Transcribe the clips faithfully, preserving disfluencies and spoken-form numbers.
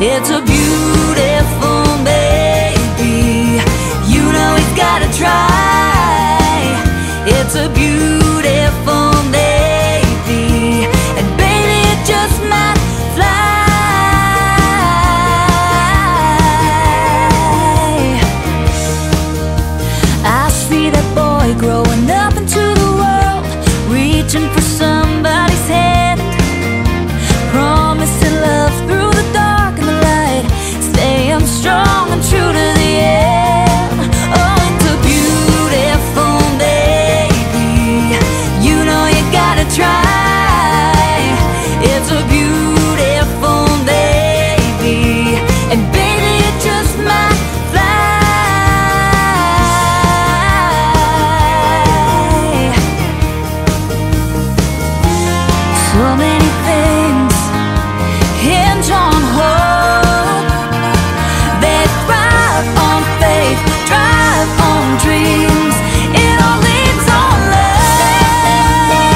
It's a beautiful baby. You know he's gotta try. It's a beautiful baby, and baby, it just might fly. I see that boy growing up into the world, reaching for somebody's hand, promising love through the dark and the light, staying strong and true to the end. Oh, it's a beautiful baby. You know you gotta try. It's a beautiful baby, and baby, it just might fly. So many things hinge on hope. They thrive on faith, drive on dreams. It all leads on love.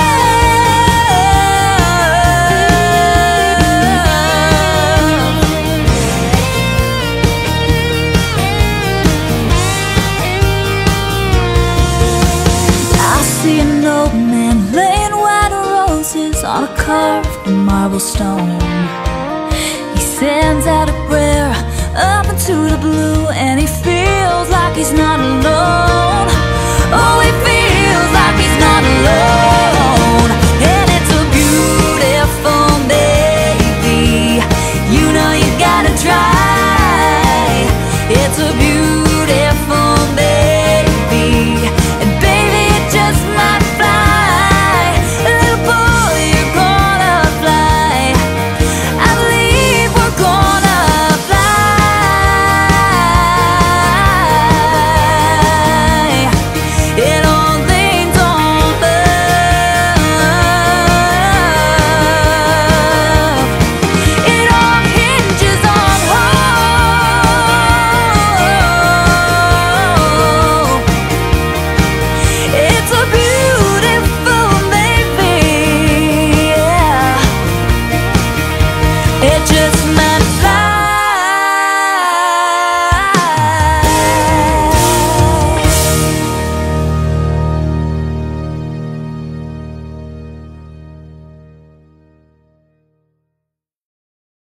I see an old man laying white roses on a carved marble stone. He sends out a prayer up into the blue, and he feels like he's not alone.